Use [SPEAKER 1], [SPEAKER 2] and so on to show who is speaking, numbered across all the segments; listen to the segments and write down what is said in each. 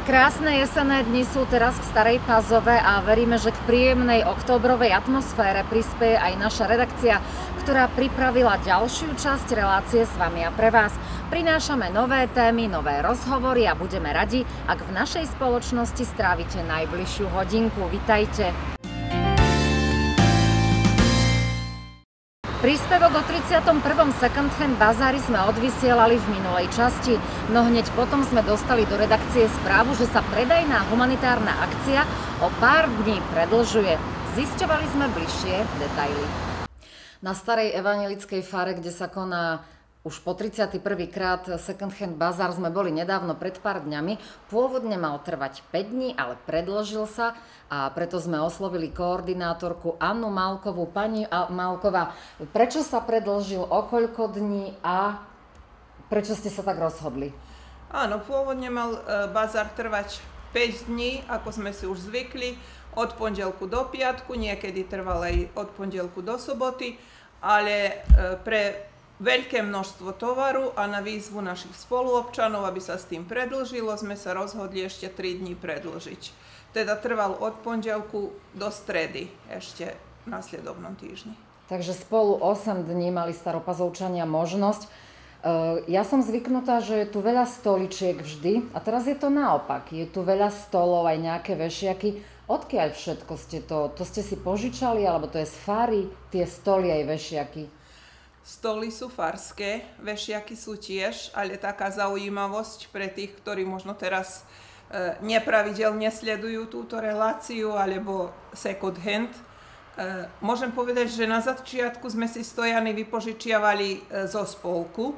[SPEAKER 1] Krásne jesenné dni sú teraz v Starej Pazove a veríme, že k príjemnej októbrovej atmosfére prispieje aj naša redakcia, ktorá pripravila ďalšiu časť relácie s vami a pre vás. Prinášame nové témy, nové rozhovory a budeme radi, ak v našej spoločnosti strávite najbližšiu hodinku. Vitajte! Príspevok o 31. Second Hand bazári sme odvysielali v minulej časti, no hneď potom sme dostali do redakcie správu, že sa predajná humanitárna akcia o pár dní predĺžuje. Zisťovali sme bližšie detaily. Na Starej evanjelickej fare, kde sa koná už po 31. krát Second Hand bazár, sme boli nedávno pred pár dňami. Pôvodne mal trvať 5 dní, ale predĺžil sa a preto sme oslovili koordinátorku Annu Malkovú. Pani Malková, prečo sa predĺžil, o koľko dní a prečo ste sa tak rozhodli?
[SPEAKER 2] Áno, pôvodne mal bazár trvať 5 dní, ako sme si už zvykli, od pondelku do piatku, niekedy trval aj od pondelku do soboty, ale pre veľké množstvo tovaru a na výzvu našich spoluobčanov, aby sa s tým predĺžilo, sme sa rozhodli ešte 3 dní predĺžiť. Teda trval od pondelku do stredy ešte v nasledovnom týždni.
[SPEAKER 1] Takže spolu 8 dní mali Staropazovčania možnosť. Ja som zvyknutá, že je tu veľa stoličiek vždy a teraz je to naopak. Je tu veľa stolov, aj nejaké vešiaky. Odkiaľ všetko ste to? To ste si požičali, alebo to je z fary, tie stoly aj vešiaky?
[SPEAKER 2] Stoly sú farské, vešiaky sú tiež, ale taká zaujímavosť pre tých, ktorí možno teraz nepravidelne sledujú túto reláciu alebo second hand. Môžem povedať, že na začiatku sme si stojany vypožičiavali zo spolku,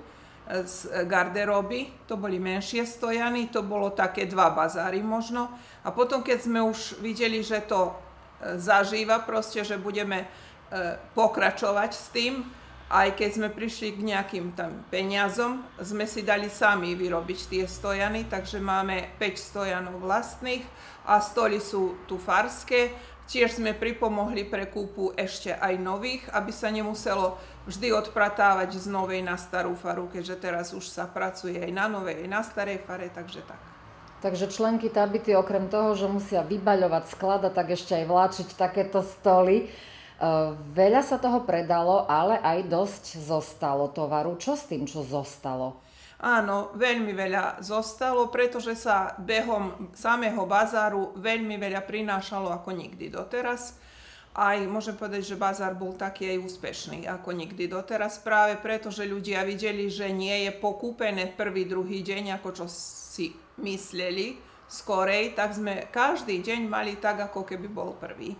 [SPEAKER 2] z garderoby. To boli menšie stojany, to bolo také 2 bazáry možno. A potom, keď sme už videli, že to zažíva, proste, že budeme pokračovať s tým, aj keď sme prišli k nejakým tam peniazom, sme si dali sami vyrobiť tie stojany, takže máme 5 stojanov vlastných a stoly sú tu farské. Tiež sme pripomohli pre kúpu ešte aj nových, aby sa nemuselo vždy odpratávať z novej na starú faru, keďže teraz už sa pracuje aj na novej, aj na starej fare, takže tak.
[SPEAKER 1] Takže členky Tabity okrem toho, že musia vybaľovať, skladať, tak ešte aj vláčiť takéto stoly. Veľa sa toho predalo, ale aj dosť zostalo tovaru. Čo s tým, čo zostalo?
[SPEAKER 2] Áno, veľmi veľa zostalo, pretože sa behom samého bazáru veľmi veľa prinášalo ako nikdy doteraz. Aj môžem povedať, že bazár bol taký aj úspešný ako nikdy doteraz, práve preto, že ľudia videli, že nie je pokúpené prvý, druhý deň, ako čo si mysleli skorej, tak sme každý deň mali tak, ako keby bol prvý.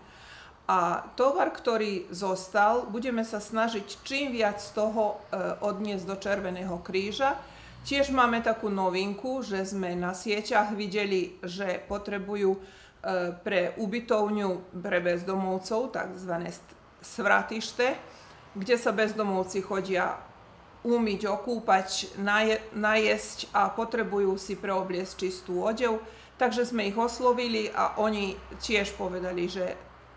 [SPEAKER 2] A tovar, ktorý zostal, budeme sa snažiť čím viac z toho odniesť do Červeného kríža. Tiež máme takú novinku, že sme na sieťach videli, že potrebujú pre ubytovňu pre bezdomovcov, takzvané svratište, kde sa bezdomovci chodia umyť, okúpať, najesť a potrebujú si preobliecť čistú odev. Takže sme ich oslovili a oni tiež povedali, že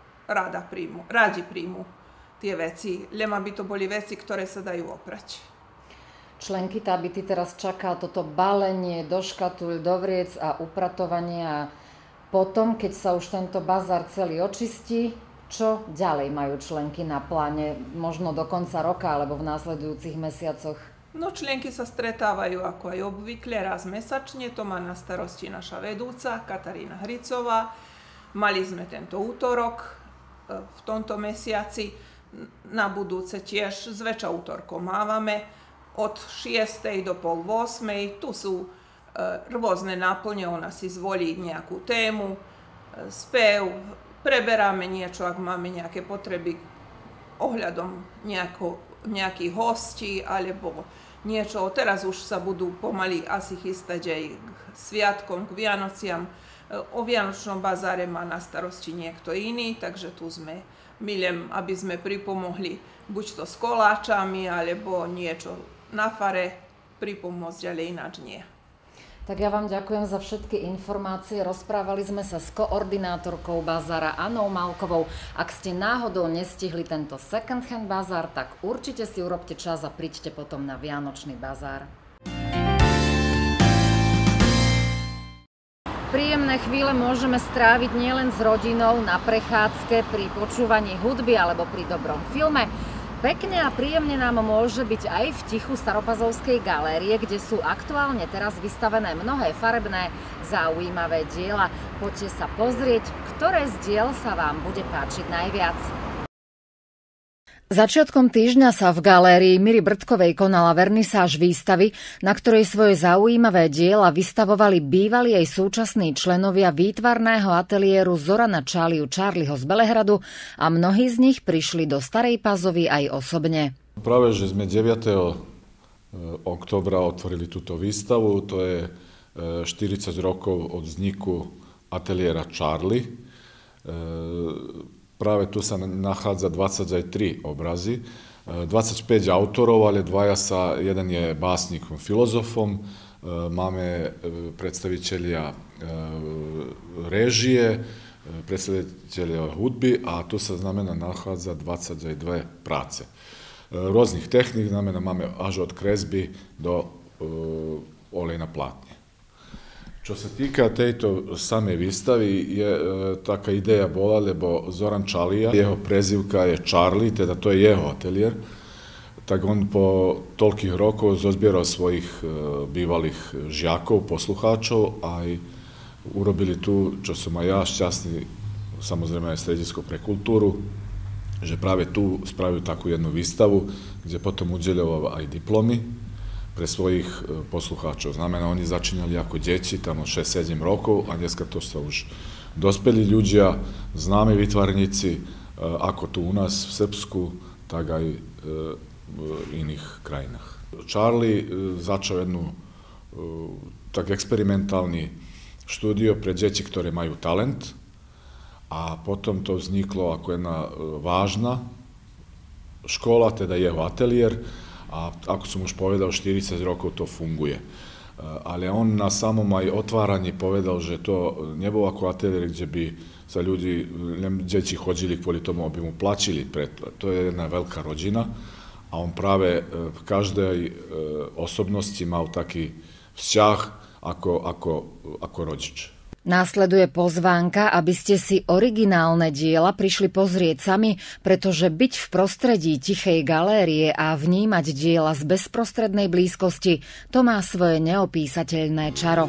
[SPEAKER 2] radi príjmu tie veci, len aby to boli veci, ktoré sa dajú oprať.
[SPEAKER 1] Členky Tabity teraz čaká toto balenie do škatuľ, do vriec a upratovanie a potom, keď sa už tento bazár celý očistí, čo ďalej majú členky na pláne, možno do konca roka alebo v následujúcich mesiacoch?
[SPEAKER 2] No, členky sa stretávajú ako aj obvykle raz mesačne, to má na starosti naša vedúca Katarína Hricová. Mali sme tento útorok v tomto mesiaci, na budúce tiež zväčša útorkom mávame od 6. do pol 8. Tu sú rôzne náplne, ona si zvolí nejakú tému, spev, preberáme niečo, ak máme nejaké potreby ohľadom nejakých hostí alebo niečo. Teraz už sa budú pomaly asi chystať aj k sviatkom, k Vianociam. O Vianočnom bazáre má na starosti niekto iný, takže tu sme milem, aby sme pripomohli buď to s koláčami, alebo niečo na fare pripomôcť, ale ináč nie.
[SPEAKER 1] Tak ja vám ďakujem za všetky informácie. Rozprávali sme sa s koordinátorkou bazára Annou Malkovou. Ak ste náhodou nestihli tento second hand bazár, tak určite si urobte čas a príďte potom na Vianočný bazár. Príjemné chvíle môžeme stráviť nielen s rodinou, na prechádzke, pri počúvaní hudby alebo pri dobrom filme. Pekne a príjemne nám môže byť aj v tichu Staropazovskej galérie, kde sú aktuálne teraz vystavené mnohé farebné, zaujímavé diela. Poďte sa pozrieť, ktoré z diel sa vám bude páčiť najviac. Začiatkom týždňa sa v galérii Miry Brdkovej konala vernisáž výstavy, na ktorej svoje zaujímavé diela vystavovali bývalí aj súčasní členovia výtvarného ateliéru Zorana Čáliu Charlieho z Belehradu a mnohí z nich prišli do Starej Pazovy aj osobne.
[SPEAKER 3] Práve, že sme 9. októbra otvorili túto výstavu, to je 40 rokov od vzniku ateliéra Charlie. Práve tu sa nachádza 23 obrazy, 25 autorov, ale jeden je básnikom, filozofom, máme predstavitelia réžie, predstavitelia hudby a tu sa nachádza 22 práce. Rôznych techník, máme až od kresby do olejna plátne. Čo sa týka tejto samej výstavy, je taká ideja bola, lebo Zoran Čalija, jeho prezivka je Charlie, teda to je jeho ateliér, tak on po toľkých rokov zozbieral svojich bývalých žiakov, poslucháčov a aj urobili tu, čo som aj ja šťastný, samozrejme aj Stredisko pre kultúru, že práve tu spravili takú jednu výstavu, kde potom udeľoval aj diplomy pre svojich poslucháčov. Znamená, oni začínali ako deti, tam 6-7 rokov a dneska to sú už dospelí ľudia, známi výtvarníci, ako tu u nás v Srbsku, tak aj v iných krajinách. Charlie začal jednu tak experimentálny štúdio pre deti, ktoré majú talent a potom to vzniklo ako jedna vážna škola, teda jeho ateliér. A ako som už povedal, 40 rokov to funguje. Ale on na samom aj otváraní povedal, že to nebol ako ateliér, kde by sa deti chodili kvôli tomu, aby mu plačili. To je jedna veľká rodina a on práve v každej osobnosti mal taký vzťah ako rodič.
[SPEAKER 1] Následuje pozvánka, aby ste si originálne diela prišli pozrieť sami, pretože byť v prostredí tichej galérie a vnímať diela z bezprostrednej blízkosti, to má svoje neopísateľné čaro.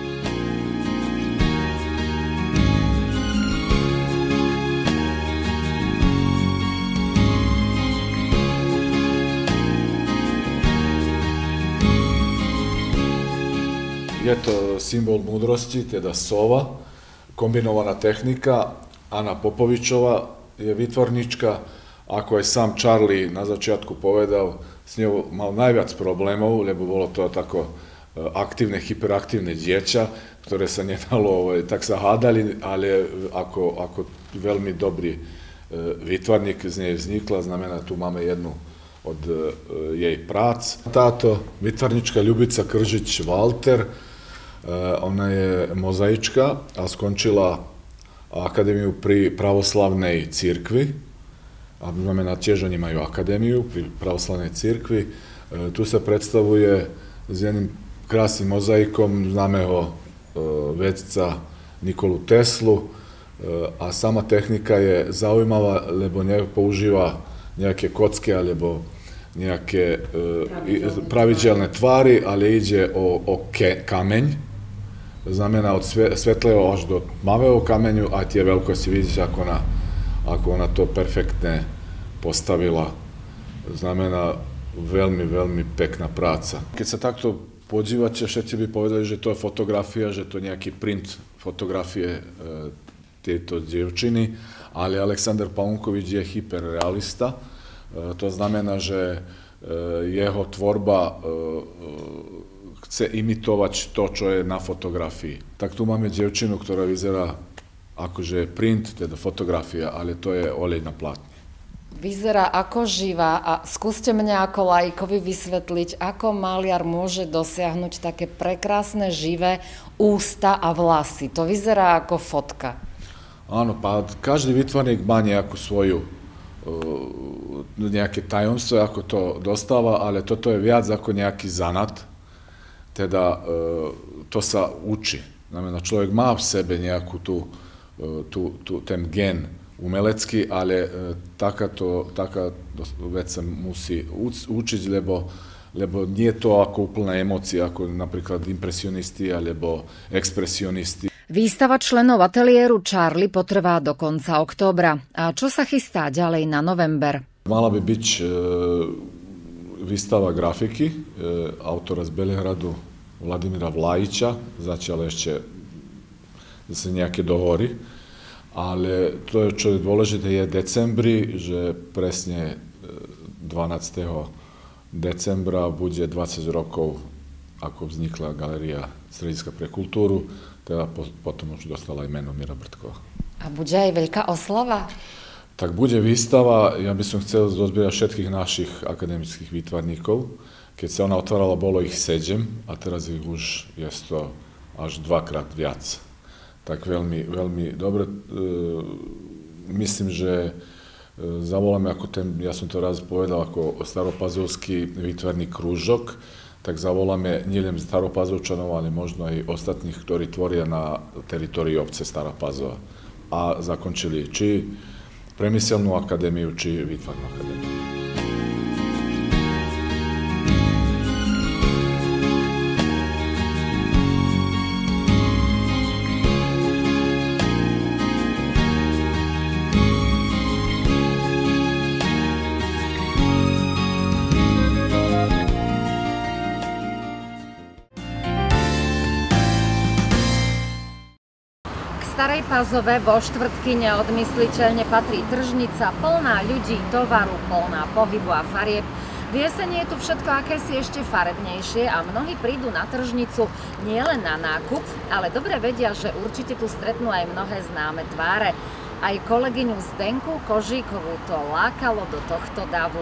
[SPEAKER 3] Je to symbol múdrosti, teda sova, kombinovaná technika. Anna Popovičová je výtvarnička, ako aj sám Charlie na začiatku povedal, s ňou mal najviac problémov, lebo bolo to tako aktívne, hyperaktívne dieťa, ktoré sa nedalo, tak sa hádali, ale ako veľmi dobrý výtvarník z nej vznikla, znamená, tu máme jednu od jej prác. Táto výtvarnička Ľubica Kržič-Walter, ona je mozaička a skončila akadémiu pri pravoslavnej cirkvi. A znamená, tiež oni majú akadémiu pri pravoslavnej cirkvi. Tu sa predstavuje s jedným krásnym mozaikom známeho vedca Nikolu Teslu. A sama technika je zaujímavá, lebo nepoužíva nejaké kocky alebo nejaké pravidelné tvary, ale ide o kameň. Znamená od svetlého až do tmavého kameňu a tie veľkosti vidíte, ako ona to perfektne postavila. Znamená veľmi, veľmi pekná práca. Keď sa takto podívate, všetci by povedali, že to je fotografia, že to je nejaký print fotografie tejto dievčiny, ale Aleksandar Paunkovič je hyperrealista. To znamená, že jeho tvorba chce imitovať to, čo je na fotografii. Tak tu máme dievčinu, ktorá vyzerá akože print, teda fotografia, ale to je olej na plátne.
[SPEAKER 1] Vyzerá ako živá a skúste mňa ako laikovi vysvetliť, ako maliar môže dosiahnuť také prekrásne živé ústa a vlasy. To vyzerá ako fotka.
[SPEAKER 3] Áno, každý výtvarník má nejakú svoju nejaké tajomstvo, ako to dostáva, ale toto je viac ako nejaký zanat, teda to sa učí. Znamená, človek má v sebe nejakú ten gen umelecký, ale taká vec sa musí učiť, lebo nie je to ako úplná emócia, ako napríklad impresionisti alebo expresionisti.
[SPEAKER 1] Výstava členov ateliéru Charlie potrvá do konca októbra. A čo sa chystá ďalej na november?
[SPEAKER 3] Mala by byť výstava grafiky autora z Belehradu Vladimíra Vlajića. Začal ešte zase nejaké dohovory. Ale to, čo je dôležité, je decembri, že presne 12. decembra bude 20 rokov, ako vznikla Galéria Strediska pre kultúru, teda potom už dostala aj meno Mira Brtkova.
[SPEAKER 1] A bude aj veľká oslava?
[SPEAKER 3] Tak bude výstava, ja by som chcel zozbierať všetkých našich akademických výtvarníkov. Keď sa ona otvárala, bolo ich 7 a teraz ich už je to až 2-krát viac. Tak veľmi, veľmi dobre. Myslím, že zavoláme ako ja som to raz povedal, ako staropazovský výtvarný krúžok, tak zavoláme nielen Staropazovčanov, ale možno aj ostatných, ktorí tvoria na teritórii obce Stará Pazova. A zakončili či Priemyselnú akadémiu, či výtvarnú akadémiu.
[SPEAKER 1] Starej Pazove vo štvrtky neodmysliteľne patrí tržnica plná ľudí, tovaru, plná pohybu a farieb. V jeseni je tu všetko akési ešte farebnejšie a mnohí prídu na tržnicu nielen na nákup, ale dobre vedia, že určite tu stretnú aj mnohé známe tváre. Aj kolegyňu Zdenku Kožíkovú to lákalo do tohto davu.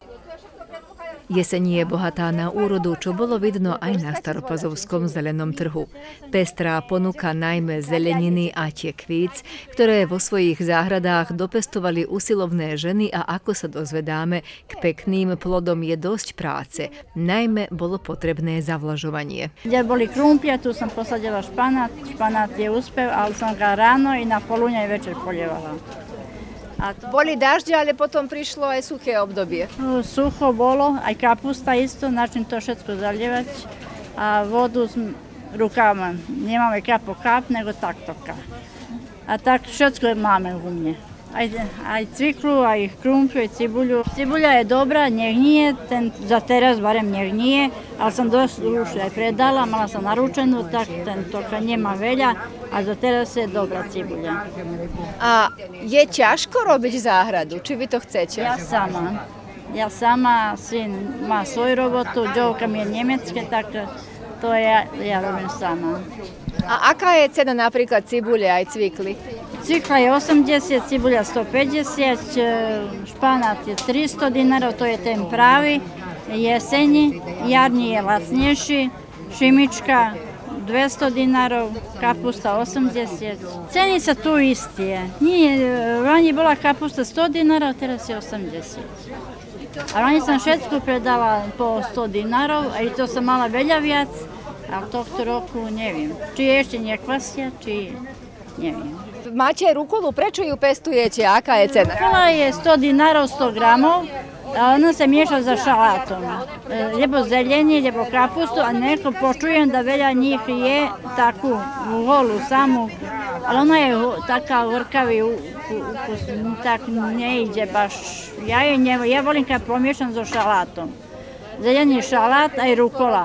[SPEAKER 4] Jeseň je bohatá na úrodu, čo bolo vidno aj na staropazovskom zelenom trhu. Pestrá ponuka najmä zeleniny a tekvíc, ktoré vo svojich záhradách dopestovali usilovné ženy a ako sa dozvedáme, k pekným plodom je dosť práce. Najmä bolo potrebné zavlažovanie.
[SPEAKER 5] Kde boli krumplia, tu som posadila španát. Španát je úspev, ale som ga ráno i na poludne aj večer polievala.
[SPEAKER 6] Boli dažde, ale potom prišlo aj suché obdobie.
[SPEAKER 5] Sucho bolo, aj kapusta isto, način to všetko zalievať. A vodu rukama, nemáme kap po kap, nego takto kap. A tak všetko máme u mne. Aj cviklu, aj krumpiu, aj cibuľu. Cibuľa je dobrá, nehnije, za teraz barem nehnije, ale som dosť už aj predala, mala som naručenú, tak toka nemá veľa, a za teraz je dobrá cibuľa.
[SPEAKER 6] A je ťažko robiť záhradu? Či vy to chcete?
[SPEAKER 5] Ja sama, syn má svoju robotu, Joўka mi je nemecké, tak to ja robím sama.
[SPEAKER 6] A aká je cena napríklad cibule aj cvikly?
[SPEAKER 5] Cvikla je 80, cibuľa 150, španát je 300 dinarov, to je ten pravý, jeseni, jarní je lacnejší, šimička 200 dinarov, kapusta 80. Ceny sa tu isté. Rani bola kapusta 100 dinarov, teraz je 80. A rani som všetko predala po 100 dinarov, a to som mala veľa viac, a tohto roku neviem. Či ešte nekvasia, či neviem.
[SPEAKER 6] Máte rukolu, prečo ju pestujete? Aká je cena?
[SPEAKER 5] Rukula je 100 dinarov, 100 gramov, a ona sa mieša za šalátom. Lebo zelenie, lebo kapustu, a neko počujem da veľa njih je takú holu, samú. Ale ona je taká horkavý ukus, tak nejde baš. Ja volim kad pomiešam so šalátom. Zelení šalát, aj rukola.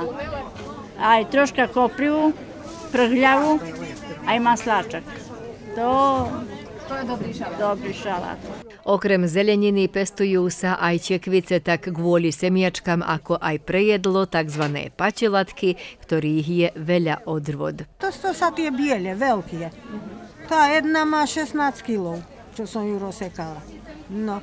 [SPEAKER 5] Aj troška koprivu, prhľavu, aj masláčak. To je dobrý šalát.
[SPEAKER 4] Okrem zeleniny pestujú sa aj tekvice tak kvôli semiačkám, ako aj pre jedlo, tzv. Pačelatky, ktorých je veľa odrod.
[SPEAKER 7] To sú sa tie biele, veľké. Tá jedna má 16 kg, čo som ju rozsekala. No,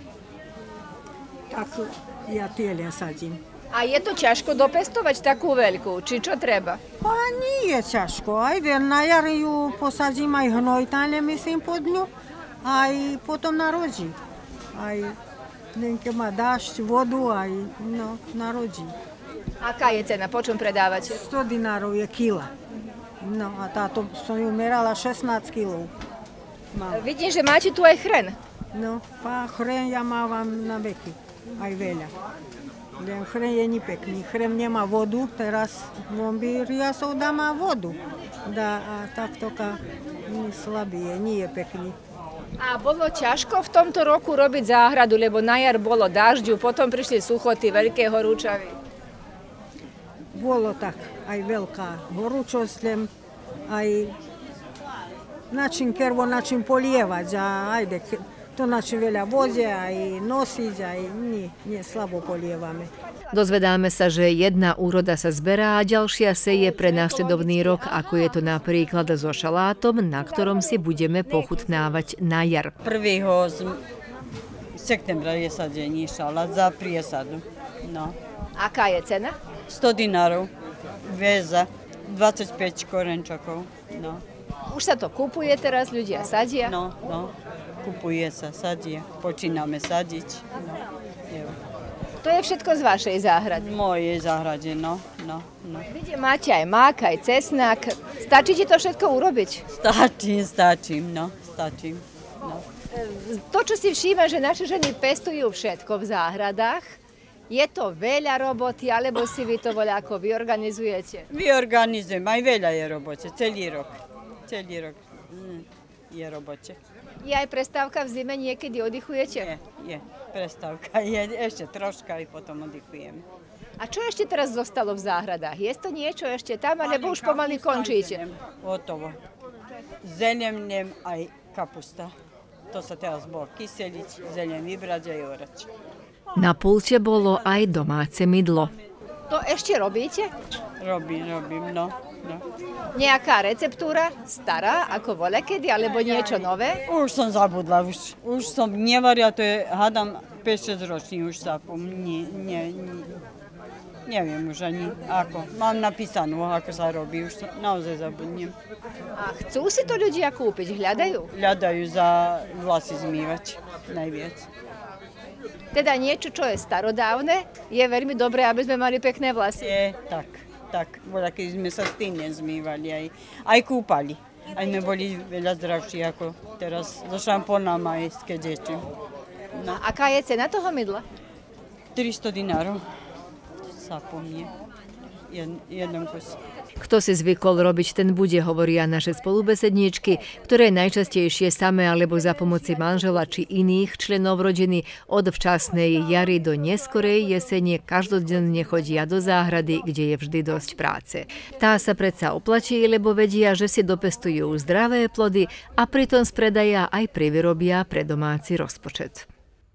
[SPEAKER 7] tak ja tieľa sadím.
[SPEAKER 6] A je to ťažko dopestovať takú veľkú? Či čo treba?
[SPEAKER 7] A nie je ťažko. Aj na jar ju posadím, aj hnojtane, myslím, pod ňu. Aj potom narodí. Aj keď má dážď, vodu, aj narodí.
[SPEAKER 6] Aká je cena? Po čom predávate?
[SPEAKER 7] 100 dinárov je kila. No a táto som ju merala 16 kg.
[SPEAKER 6] Vidím, že máte tu aj chren.
[SPEAKER 7] No, chren ja mávam na veky, aj veľa. Len chren je nepekný. Chren nemá vodu, teraz riasov dá má vodu. A takto slabý je, nie je pekný.
[SPEAKER 6] A bolo ťažko v tomto roku robiť záhradu, lebo na jar bolo dažďu, potom prišli suchoty, veľké horúčavy.
[SPEAKER 7] Bolo tak, aj veľká horúčosť, len aj način polievať, a ajde, to način veľa vode, aj nosiť, aj nie slabo polievame.
[SPEAKER 4] Dozvedáme sa, že jedna úroda sa zberá a ďalšia seje pre následovný rok, ako je to napríklad so šalátom, na ktorom si budeme pochutnávať na jar.
[SPEAKER 8] 1. septembra je sadenie šalát za priesadu. No.
[SPEAKER 6] Aká je cena?
[SPEAKER 8] 100 dinárov, väza, 25 korenčakov. No.
[SPEAKER 6] Už sa to kupuje teraz, ľudia sadia?
[SPEAKER 8] No, kupuje sa, sadia, počíname sadiť. No.
[SPEAKER 6] To je všetko z vašej záhrady?
[SPEAKER 8] V mojej záhrade, no.
[SPEAKER 6] Vidíte, máte aj mák, aj cesnak. Stačí ti to všetko urobiť?
[SPEAKER 8] Stačím. No.
[SPEAKER 6] To, čo si všímam, že naše ženy pestujú všetko v záhradách, je to veľa roboty, alebo si vy to voľako vyorganizujete?
[SPEAKER 8] Vyorganizujem, aj veľa je robote, celý rok je robote.
[SPEAKER 6] Je aj prestávka v zime, niekedy oddychujete?
[SPEAKER 8] Je prestávka, je ešte troška a potom oddychujeme.
[SPEAKER 6] A čo ešte teraz zostalo v záhradách? Je to niečo ešte tam, alebo už pomaly končíte?
[SPEAKER 8] Hotovo. Zeleniem aj kapusta. To sa teraz bolo kyseliť, zelen vybrať a orať.
[SPEAKER 4] Na pulte bolo aj domáce mydlo.
[SPEAKER 6] To ešte robíte?
[SPEAKER 8] Robím, no.
[SPEAKER 6] Nejaká receptúra? Stará, ako voľakedy, alebo niečo nové?
[SPEAKER 8] Už som zabudla, už som nevaria, to je, hádam, 5-6 ročný už sa neviem už ani ako. Mám napísanú, ako sa robí, už naozaj zabudnem.
[SPEAKER 6] A chcú si to ľudia kúpiť, hľadajú?
[SPEAKER 8] Hľadajú za vlasy zmývať, najviac.
[SPEAKER 6] Teda niečo, čo je starodávne, je veľmi dobré, aby sme mali pekné vlasy.
[SPEAKER 8] Je, tak. Keď sme sa s tým nezmývali, aj kúpali. Aj sme boli veľa zdravší ako teraz so šampónama aj s kedečím.
[SPEAKER 6] No. A aká je cena toho mydla?
[SPEAKER 8] 300 dinárov sa po mne. Jeden kus.
[SPEAKER 4] Kto si zvykol robiť, ten bude, hovoria naše spolubesedníčky, ktoré najčastejšie samé alebo za pomoci manžela či iných členov rodiny od včasnej jary do neskorej jesene každodenne chodia do záhrady, kde je vždy dosť práce. Tá sa predsa oplatí, lebo vedia, že si dopestujú zdravé plody a pritom z predaja aj privyrobia pre domáci rozpočet.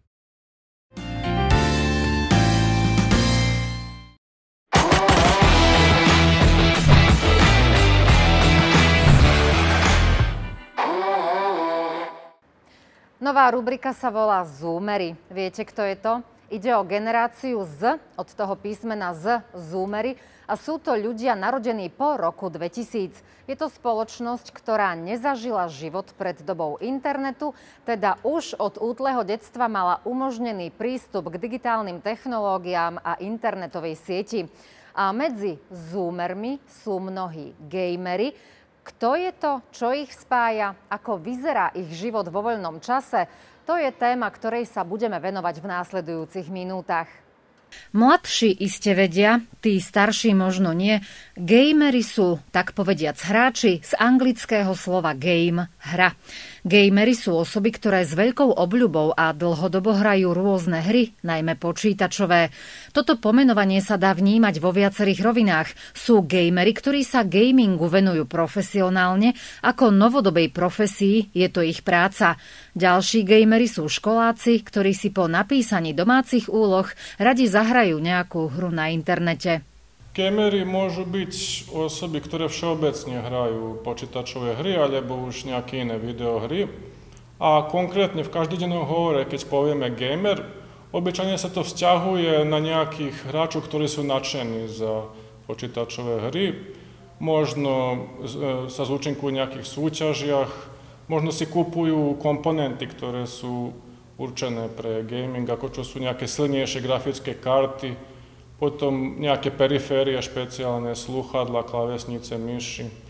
[SPEAKER 1] Nová rubrika sa volá Zoomery. Viete, kto je to? Ide o generáciu Z, od toho písmena Z, Zoomery, a sú to ľudia narodení po roku 2000. Je to spoločnosť, ktorá nezažila život pred dobou internetu, teda už od útleho detstva mala umožnený prístup k digitálnym technológiám a internetovej sieti. A medzi Zoomermi sú mnohí gamery. Kto je to, čo ich spája, ako vyzerá ich život vo voľnom čase, to je téma, ktorej sa budeme venovať v následujúcich minútach. Mladší iste vedia, tí starší možno nie. Gamery sú, tak povediac, hráči z anglického slova game, hra. Gamery sú osoby, ktoré s veľkou obľubou a dlhodobo hrajú rôzne hry, najmä počítačové. Toto pomenovanie sa dá vnímať vo viacerých rovinách. Sú gamery, ktorí sa gamingu venujú profesionálne, ako novodobej profesii je to ich práca. Ďalší gamery sú školáci, ktorí si po napísaní domácich úloh radi zahrajú nejakú hru na internete.
[SPEAKER 9] Gamery môžu byť osoby, ktoré všeobecne hrajú počítačové hry alebo už nejaké iné videohry. A konkrétne v každodennom hovore, keď povieme gamer, obyčajne sa to vzťahuje na nejakých hráčov, ktorí sú nadšení za počítačové hry. Možno sa zúčinkujú v nejakých súťažiach, možno si kupujú komponenty, ktoré sú určené pre gaming, ako čo sú nejaké silnejšie grafické karty, potom nejaké periférie, špeciálne slúchadlá, klávesnice, myši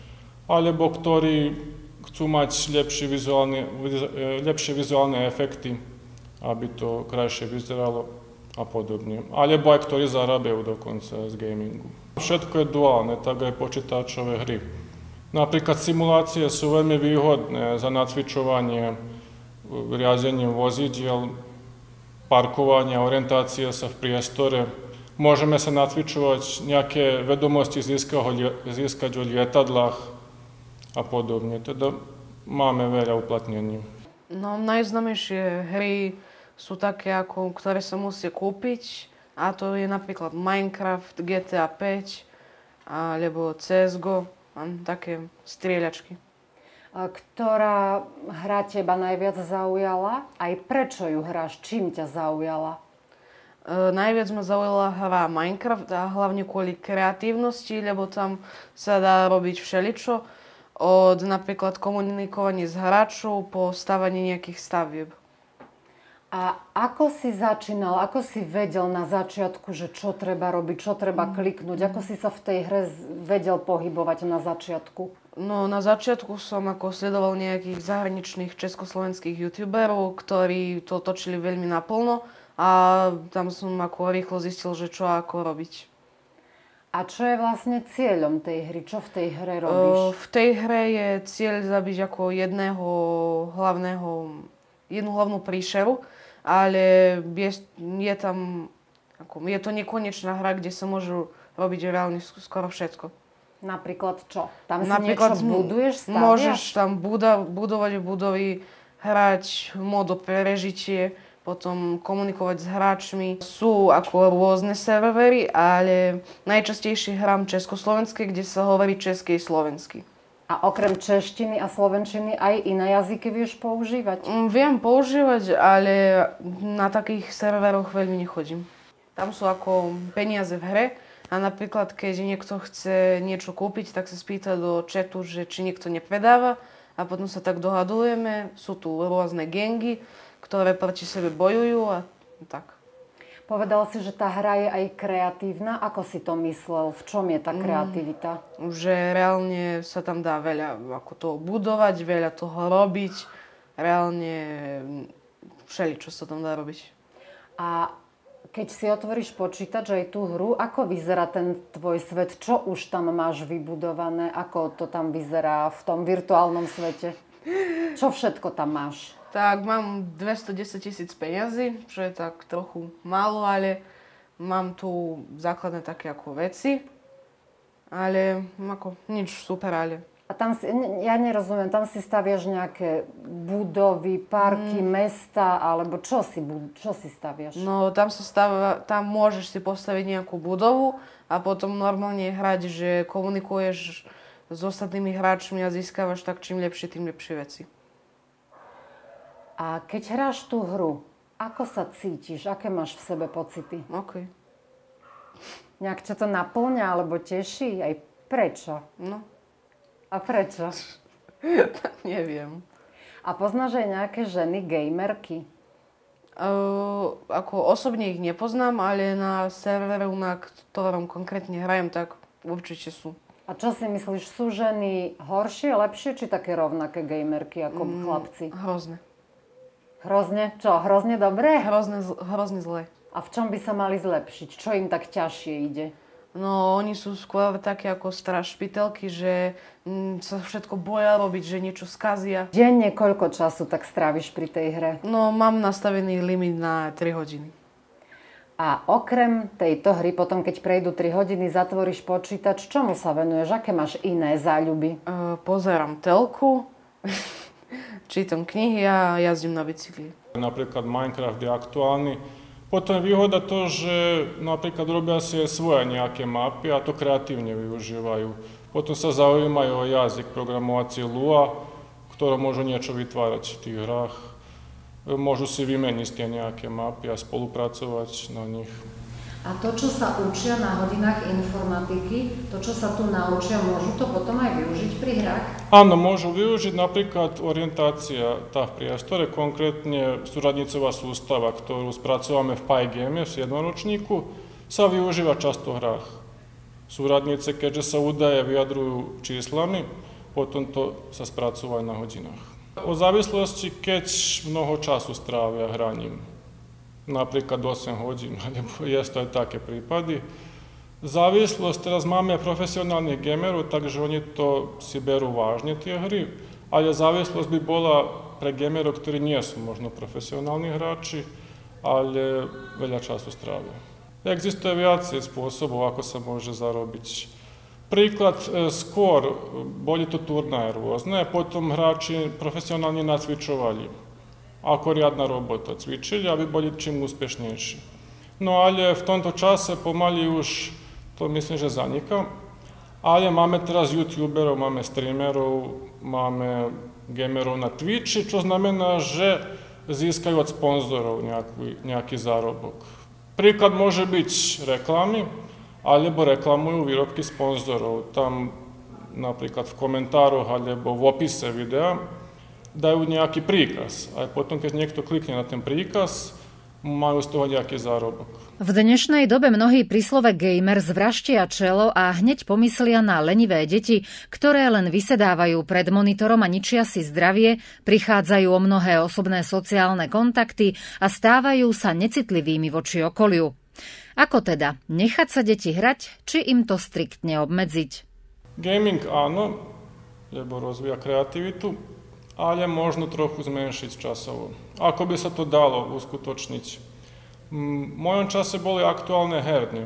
[SPEAKER 9] alebo ktorí chcú mať lepšie vizuálne efekty, aby to krajšie vyzeralo a podobne. Alebo aj ktorí zarábajú dokonca z gamingu. Všetko je duálne, tak aj počítačové hry. Napríklad simulácie sú veľmi výhodné za nacvičovanie riadením vozidiel, parkovania, orientácie sa v priestore. Môžeme sa nacvičovať nejaké vedomosti získať o lietadlách a podobne. Teda máme veľa uplatnení.
[SPEAKER 10] No, najznámejšie hry sú také, ktoré sa musí kúpiť. A to je napríklad Minecraft, GTA 5 alebo CSGO. Také strieľačky.
[SPEAKER 1] Ktorá hra teba najviac zaujala? Aj prečo ju hráš? Čím ťa zaujala?
[SPEAKER 10] Najviac ma zaujala hra Minecraft a hlavne kvôli kreatívnosti, lebo tam sa dá robiť všeličo. Od napríklad komunikovania s hráčov po stavanie nejakých stavieb.
[SPEAKER 1] A ako si začínal, ako si vedel na začiatku, že čo treba robiť, čo treba kliknúť? Ako si sa v tej hre vedel pohybovať na začiatku?
[SPEAKER 10] No, na začiatku som sledoval nejakých zahraničných československých youtuberov, ktorí to točili veľmi naplno a tam som rýchlo zistil, že čo ako robiť.
[SPEAKER 1] A čo je vlastne cieľom tej hry? Čo v tej hre robíš?
[SPEAKER 10] V tej hre je cieľ zabiť jednu hlavnú príšeru, ale je to nekonečná hra, kde sa môžu robiť reálne skoro všetko.
[SPEAKER 1] Napríklad čo? Tam si niečo buduješ, staviaš?
[SPEAKER 10] Môžeš tam budovať budovy, hrať modo prežitie, potom komunikovať s hráčmi. Sú rôzne servery, ale najčastejšie hrám československé, kde sa hovorí česky a slovensky.
[SPEAKER 1] A okrem češtiny a slovenčiny aj iné jazyky vieš používať?
[SPEAKER 10] Viem používať, ale na takých serveroch veľmi nechodím. Tam sú peniaze v hre a napríklad, keď niekto chce niečo kúpiť, tak sa spýta do chatu, že či niekto nepredáva a potom sa tak dohadujeme. Sú tu rôzne gangy, ktoré proti sebe bojujú a tak.
[SPEAKER 1] Povedal si, že tá hra je aj kreatívna. Ako si to myslel? V čom je tá kreativita?
[SPEAKER 10] Že reálne sa tam dá veľa toho budovať, veľa toho robiť. Reálne všeličo sa tam dá robiť.
[SPEAKER 1] A keď si otvoríš počítač aj tú hru, ako vyzerá ten tvoj svet? Čo už tam máš vybudované? Ako to tam vyzerá v tom virtuálnom svete? Čo všetko tam máš?
[SPEAKER 10] Tak mám 210 000 peňazí, čo je tak trochu málo, ale mám tu základné také veci. Ale nič super, ale...
[SPEAKER 1] A tam si, ja nerozumiem, tam si staviaš nejaké budovy, parky, mesta, alebo čo si staviaš?
[SPEAKER 10] No tam môžeš si postaviť nejakú budovu a potom normálne hrať, že komunikuješ s ostatnými hráčmi a získavaš tak čím lepšie, tým lepšie veci.
[SPEAKER 1] A keď hráš tú hru, ako sa cítiš? Aké máš v sebe pocity?
[SPEAKER 10] OK.
[SPEAKER 1] Nejak ťa to naplňa alebo teší? Aj prečo?
[SPEAKER 10] No.
[SPEAKER 1] A prečo?
[SPEAKER 10] Neviem.
[SPEAKER 1] A poznáš aj nejaké ženy gamerky?
[SPEAKER 10] Osobne ich nepoznám, ale na serveru, na ktorom konkrétne hrajem, tak určite sú.
[SPEAKER 1] A čo si myslíš, sú ženy horšie, lepšie, či také rovnaké gamerky ako chlapci?
[SPEAKER 10] Hrozné.
[SPEAKER 1] Hrozne? Čo? Hrozne dobré?
[SPEAKER 10] Hrozne zlé.
[SPEAKER 1] A v čom by sa mali zlepšiť? Čo im tak ťažšie ide?
[SPEAKER 10] No, oni sú skôr také ako strašpiteľky, že sa všetko boja robiť, že niečo skazia.
[SPEAKER 1] Denne koľko času tak stráviš pri tej hre?
[SPEAKER 10] No, mám nastavený limit na 3 hodiny.
[SPEAKER 1] A okrem tejto hry, potom keď prejdú 3 hodiny, zatvoríš počítač, čomu sa venuješ? Aké máš iné záľuby?
[SPEAKER 10] Pozerám telku, čítam knihy a jazdím na bicykli.
[SPEAKER 9] Napríklad Minecraft je aktuálny. Potom je výhoda to, že napríklad robia si svoje nejaké mapy a to kreatívne využívajú. Potom sa zaujímajú o jazyk programovací Lua, ktoré môžu niečo vytvárať v tých hrách. Môžu si vymeniť tie nejaké mapy a spolupracovať na nich.
[SPEAKER 1] A to, čo sa učia na hodinách informatiky, to, čo sa tu naučia, môžu to potom aj využiť pri hrách?
[SPEAKER 9] Áno, môžu využiť napríklad orientácia tá v priestore, konkrétne súradnicová sústava, ktorú spracovame v Pygame v 7. ročníku, sa využíva často v hrách. Súradnice, keďže sa údaje vyjadrujú číslami, potom to sa spracúva na hodinách. O závislosti, keď mnoho času strávia hraním, napríklad 8 hodín, alebo je to aj také prípady. Závislosť, teraz máme profesionálnych gamerov, takže oni to si berú vážne tie hry, ale závislosť by bola pre gamerov, ktorí nie sú možno profesionálni hráči, ale veľa času strávia. Existuje viacej spôsobov, ako sa môže zarobiť. Príklad, skôr boli to turnaje rôzne, potom hráči profesionálne nacvičovali. Ako riadna robota cvičili, aby boli čím úspešnejší. No ale v tomto čase pomaly už to myslím, že zanika. Ale máme teraz youtuberov, máme streamerov, máme gamerov na Twitchi, čo znamená, že získajú od sponzorov nejaký zárobok. Príklad môže byť reklamy, alebo reklamujú výrobky sponzorov. Tam napríklad v komentároch alebo v opise videa dajú nejaký príkaz. A potom, keď niekto klikne na ten príkaz, majú z toho nejaký zárobok.
[SPEAKER 1] V dnešnej dobe mnohí pri slove gamer zvraštia čelo a hneď pomyslia na lenivé deti, ktoré len vysedávajú pred monitorom a ničia si zdravie, prichádzajú o mnohé osobné sociálne kontakty a stávajú sa necitlivými voči okoliu. Ako teda? Nechať sa deti hrať, či im to striktne obmedziť?
[SPEAKER 9] Gaming áno, lebo rozvíja kreativitu, ale možno trochu zmenšiť časovo. Ako by sa to dalo uskutočniť? V mojom čase boli aktuálne herne.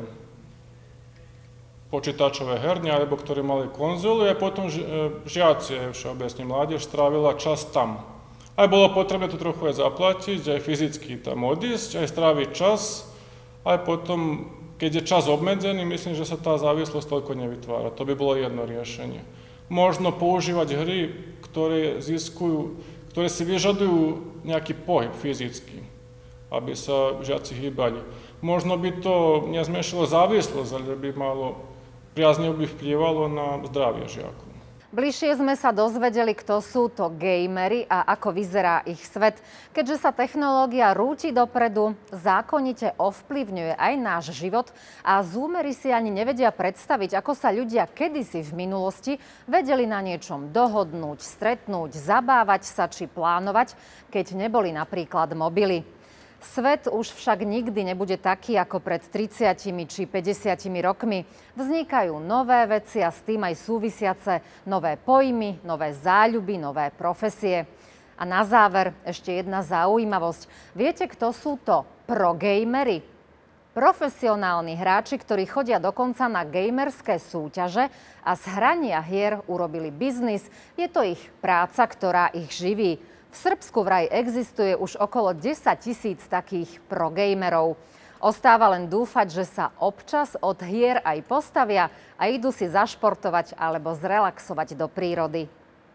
[SPEAKER 9] Počítačové herne, alebo ktorí mali konzolu, a potom žiaci, všeobecne mládež, strávila čas tam. Aj bolo potrebné to trochu aj zaplatiť, aj fyzicky tam odísť, aj stráviť čas. Aj potom, keď je čas obmedzený, myslím, že sa tá závislosť toľko nevytvára. To by bolo jedno riešenie. Možno používať hry, ktoré si vyžadujú nejaký pohyb fyzický, aby sa žiaci hýbali. Možno by to nezmenšilo závislosť, ale by priazne by vplývalo na zdravie žiakov.
[SPEAKER 1] Bližšie sme sa dozvedeli, kto sú to gamery a ako vyzerá ich svet. Keďže sa technológia rúti dopredu, zákonite ovplyvňuje aj náš život a zoomery si ani nevedia predstaviť, ako sa ľudia kedysi v minulosti vedeli na niečom dohodnúť, stretnúť, zabávať sa či plánovať, keď neboli napríklad mobily. Svet už však nikdy nebude taký ako pred 30 či 50 rokmi. Vznikajú nové veci a s tým aj súvisiace nové pojmy, nové záľuby, nové profesie. A na záver ešte jedna zaujímavosť. Viete, kto sú to pro-gamery? Profesionálni hráči, ktorí chodia dokonca na gamerské súťaže a z hrania hier urobili biznis. Je to ich práca, ktorá ich živí. V Srbsku vraj existuje už okolo 10 000 takých pro-gamerov. Ostáva len dúfať, že sa občas od hier aj postavia a idú si zašportovať alebo zrelaxovať do prírody.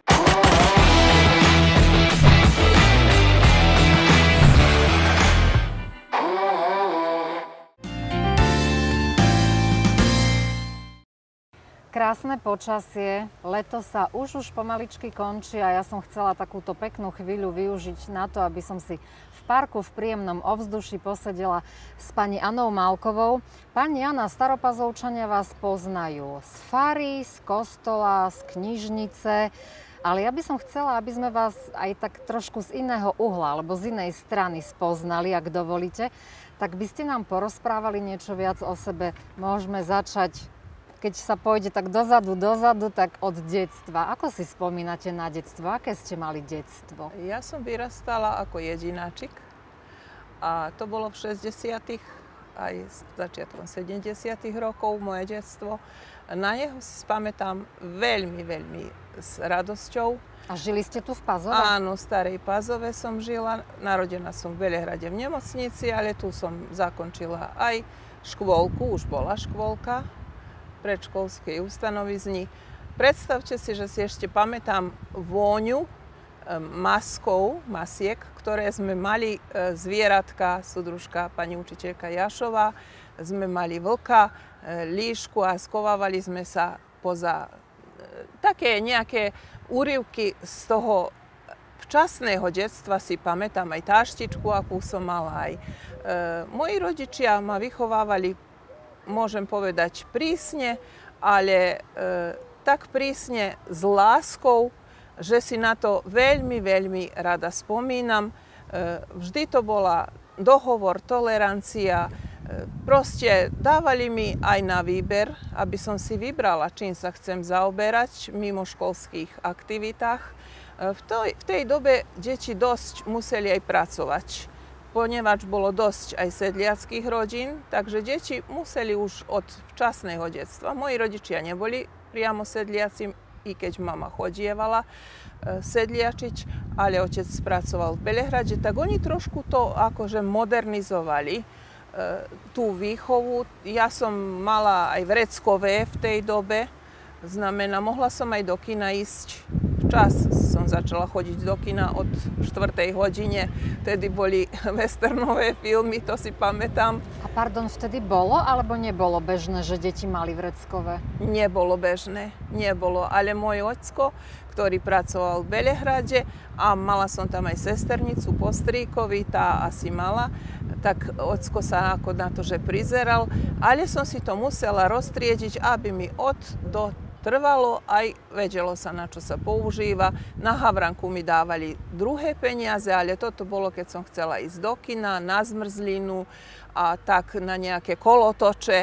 [SPEAKER 1] Krásne počasie, leto sa už pomaličky končí a ja som chcela takúto peknú chvíľu využiť na to, aby som si v parku v príjemnom ovzduší posedela s pani Anou Malkovou. Pani Anna, Staropazovčania vás poznajú z fary, z kostola, z knižnice, ale ja by som chcela, aby sme vás aj tak trošku z iného uhla alebo z inej strany spoznali, ak dovolíte. Tak by ste nám porozprávali niečo viac o sebe. Môžeme začať, keď sa pôjde tak dozadu, tak od detstva. Ako si spomínate na detstvo? Aké ste mali detstvo?
[SPEAKER 2] Ja som vyrastala ako jedináčik a to bolo v 60-tych aj začiatkom 70 rokov moje detstvo. Na jeho si spamätám veľmi s radosťou.
[SPEAKER 1] A žili ste tu v Pazove?
[SPEAKER 2] Áno, v Starej Pazove som žila. Narodená som v Belehrade v nemocnici, ale tu som zakončila aj škôlku, už bola škôlka predškolskej ustanovizni. Predstavte si, že si ešte pamätám vôňu masiek, ktoré sme mali zvieratka, súdružka pani učiteľka Jašová, sme mali vlka, líšku a skovávali sme sa poza také nejaké úryvky z toho včasného detstva si pamätám aj táštičku, akú som mala aj. Moji rodičia ma vychovávali, môžem povedať, prísne, ale tak prísne s láskou, že si na to veľmi, veľmi rada spomínam. Vždy to bola dohovor, tolerancia. Proste dávali mi aj na výber, aby som si vybrala, čím sa chcem zaoberať v mimoškolských aktivitách. V tej dobe deti dosť museli aj pracovať, ponieważ bolo dosť aj sedliackých rodín, takže deti museli už od včasného detstva. Moji rodičia neboli priamo sedliaci, i keď mama chodievala sedliačiť, ale otec pracoval v Belehrade, tak oni trošku to akože modernizovali, tú výchovu. Ja som mala aj vreckové v tej dobe, znamená, mohla som aj do kina ísť. Včas som začala chodiť do kina od 4. hodine, tedy boli westernové filmy, to si pamätám.
[SPEAKER 1] A pardon, vtedy bolo alebo nebolo bežné, že deti mali vreckové?
[SPEAKER 2] Nebolo bežné, nebolo, ale môj ocko, ktorý pracoval v Belehrade a mala som tam aj sesternicu po strýkovi, tá asi mala, tak ocko sa ako na to, že prizeral, ale som si to musela roztriediť, aby mi od do trvalo, aj vedelo sa, na čo sa používa. Na havranku mi dávali druhé peniaze, ale toto bolo, keď som chcela ísť do kina, na zmrzlinu a tak na nejaké kolotoče.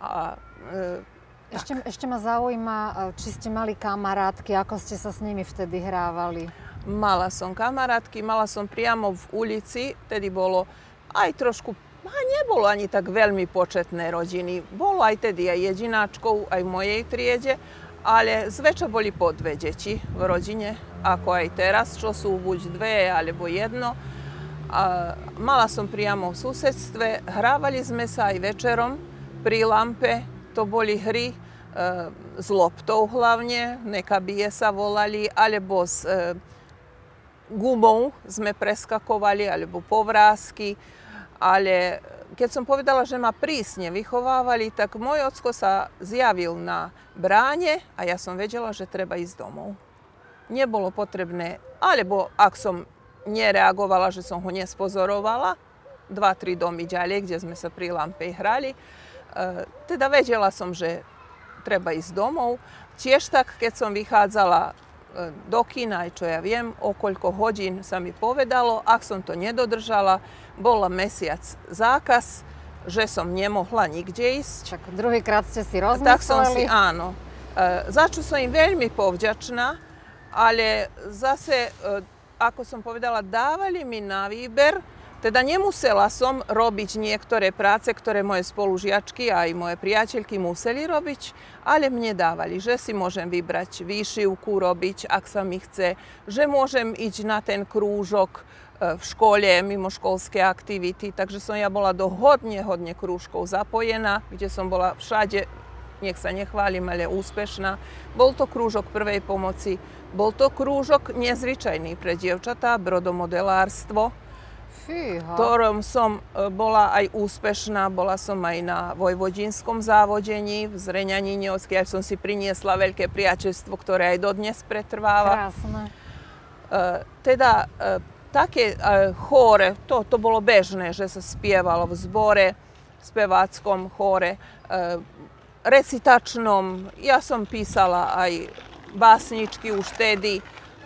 [SPEAKER 1] Ešte ma zaujíma, či ste mali kamarátky, ako ste sa s nimi vtedy hrávali?
[SPEAKER 2] Mala som kamarátky, mala som priamo v ulici, vtedy bolo aj trošku, nebolo ani tak veľmi početné rodiny. Bolo aj tedy aj jedináčkov, aj v mojej triede, ale zväčša boli po 2 deti v rodine, ako aj teraz, čo sú buď 2 alebo 1. Mala som priamo v susedstve, hrávali sme sa aj večerom pri lampe, to boli hry s loptou hlavne, nekabije sa volali, alebo s gumou sme preskakovali, alebo povrásky. Ale keď som povedala, že ma prísne vychovávali, tak môj ocko sa zjavil na bráne a ja som vedela, že treba ísť domov. Nebolo potrebné, alebo ak som nereagovala, že som ho nespozorovala, 2-3 domy ďalej, kde sme sa pri lampe hrali, teda vedela som, že treba ísť domov. Tiež tak, keď som vychádzala do kina, aj čo ja viem, o koľko hodín sa mi povedalo. Ak som to nedodržala, bola mesiac zákaz, že som nemohla nikde ísť.
[SPEAKER 1] Tak druhýkrát ste si rozmysleli?
[SPEAKER 2] Tak som si, áno. Za čo som im veľmi povďačná, ale zase, ako som povedala, dávali mi na výber. Teda nemusela som robiť niektoré práce, ktoré moje spolužiačky a aj moje priateľky museli robiť, ale mne dávali, že si môžem vybrať výšivku robiť, ak sa mi chce, že môžem ísť na ten krúžok v škole, mimoškolské aktivity, takže som ja bola do hodne krúžkov zapojená, kde som bola všade, nech sa nechválim, ale úspešná. Bol to krúžok prvej pomoci, bol to krúžok nezvyčajný pre dievčatá, brodomodelárstvo, v ktorom som bola aj úspešná. Bola som aj na vojvodínskom závodení v Zreňanine, odkiaľ som si priniesla veľké priateľstvo, ktoré aj dodnes pretrváva.
[SPEAKER 1] Krásne.
[SPEAKER 2] Teda také chóre, to bolo bežné, že sa spievalo v zbore, speváckom chóre, recitačnom. Ja som písala aj básničky už vtedy.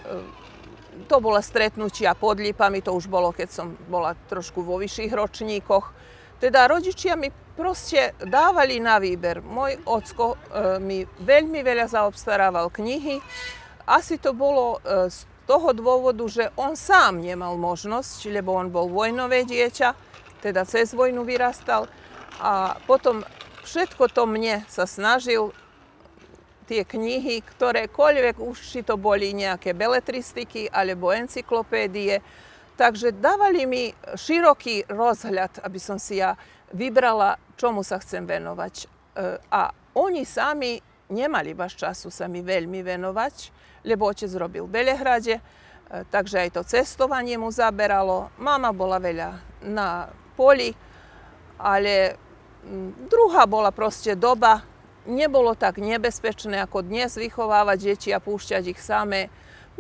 [SPEAKER 2] To bolo stretnutia pod lipami, to už bolo, keď som bola trošku vo vyšších ročníkoch. Teda rodičia mi proste dávali na výber. Môj ocko mi veľmi veľa zaobstarával knihy. Asi to bolo z toho dôvodu, že on sám nemal možnosť, lebo on bol vojnové dieťa, teda cez vojnu vyrastal. A potom všetko to mne sa snažil, tie knihy, ktorékoľvek, už či to boli nejaké beletristiky alebo encyklopédie. Takže dávali mi široký rozhľad, aby som si ja vybrala, čomu sa chcem venovať. A oni sami nemali baš času sa mi veľmi venovať, lebo otec robil v Belehrade, takže aj to cestovanie mu zaberalo. Mama bola veľa na poli, ale druhá bola proste doba. Nebolo tak nebezpečné, ako dnes vychovávať deti a púšťať ich samé.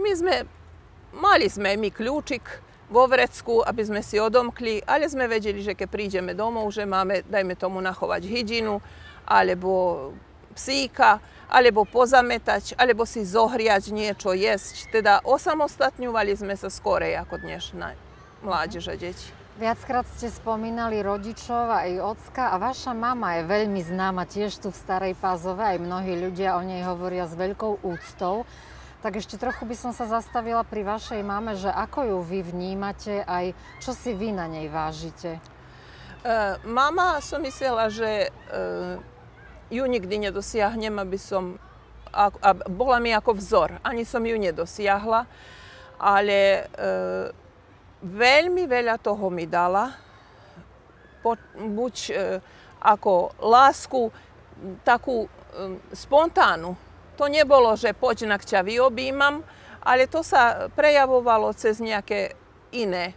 [SPEAKER 2] Mali sme my kľúčik vo vrecku, aby sme si odomkli, ale sme vedeli, že keď prídeme domov, že máme, dajme tomu, nachovať hydinu, alebo psíka, alebo pozametať, alebo si zohriať niečo jesť. Teda osamostatňovali sme sa skorej ako dnešná mládež a deti.
[SPEAKER 1] Viackrát ste spomínali rodičov aj ocka a vaša mama je veľmi známa tiež tu v Starej Pazove. Aj mnohí ľudia o nej hovoria s veľkou úctou. Tak ešte trochu by som sa zastavila pri vašej mame, že ako ju vy vnímate, aj čo si vy na nej vážite?
[SPEAKER 2] Mama som myslela, že ju nikdy nedosiahnem, bola mi ako vzor. Ani som ju nedosiahla, ale veľmi veľa toho mi dala. Buď ako lásku, takú spontánnu. To nebolo, že poď na ťa vyobímam, ale to sa prejavovalo cez nejaké iné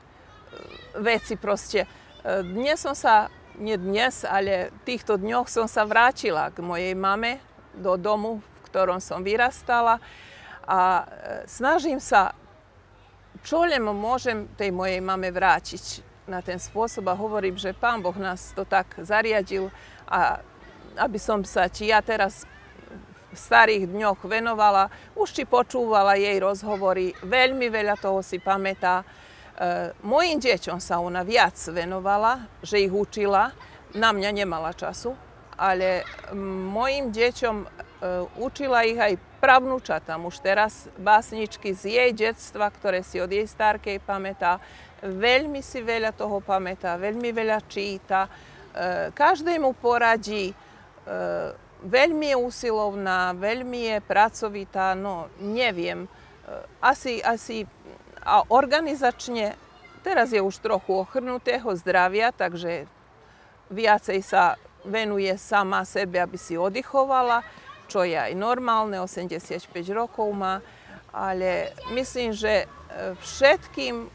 [SPEAKER 2] veci proste. Dnes som sa nie dnes, ale v týchto dňoch som sa vrátila k mojej mame do domu, v ktorom som vyrastala a snažím sa, čo len môžem tej mojej mame vrátiť na ten spôsob a hovorím, že Pán Boh nás to tak zariadil a aby som sa ja teraz v starých dňoch venovala, už či počúvala jej rozhovory, veľmi veľa toho si pamätá. Mojim deťom sa ona viac venovala, že ich učila. Na mňa nemala času, ale mojim deťom učila ich aj pravnúčatám už teraz básničky z jej detstva, ktoré si od jej starkej pamätá. Veľmi si veľa toho pamätá, veľmi veľa číta. Každému poradí, veľmi je usilovná, veľmi je pracovitá, no neviem, asi a organizačne, teraz je už trochu ochrnutého zdravia, takže viacej sa venuje sama sebe, aby si oddychovala, čo je aj normálne, 85 rokov má, ale myslím, že všetkým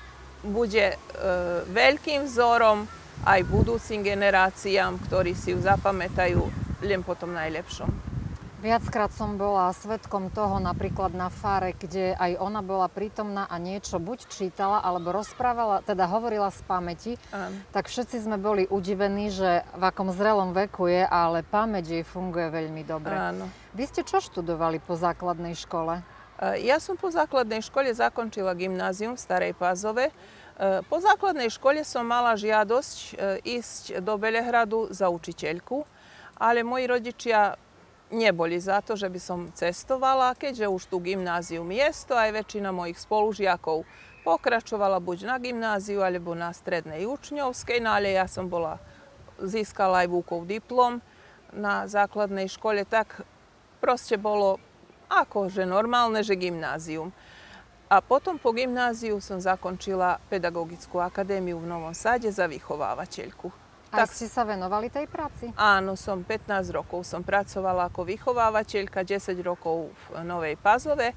[SPEAKER 2] bude veľkým vzorom aj budúcim generáciám, ktorí si ju zapamätajú len po tom najlepšom.
[SPEAKER 1] Viackrát som bola svedkom toho napríklad na fare, kde aj ona bola prítomná a niečo buď čítala, alebo rozprávala, teda hovorila z pamäti. Tak všetci sme boli udivení, že v akom zrelom veku je, ale pamäť jej funguje veľmi dobre.
[SPEAKER 2] Áno.
[SPEAKER 1] Vy ste čo študovali po základnej škole?
[SPEAKER 2] Ja som po základnej škole zakončila gymnázium v Starej Pazove. Po základnej škole som mala žiadosť ísť do Belehradu za učiteľku, ale moji rodičia neboli za to, že by som cestovala, keďže už tu gymnázium je, aj väčšina mojich spolužiakov pokračovala buď na gymnáziu, alebo na strednej učňovskej, no ale ja som získala aj výukov diplom na základnej škole, tak proste bolo akože normálne, že gymnázium. A potom po gymnáziu som zakončila Pedagogickú akadémiu v Novom Sade za vychovávateľku.
[SPEAKER 1] A ste sa venovali tej práci?
[SPEAKER 2] Áno, 15 rokov som pracovala ako vychovávateľka, 10 rokov v Novej Pazove,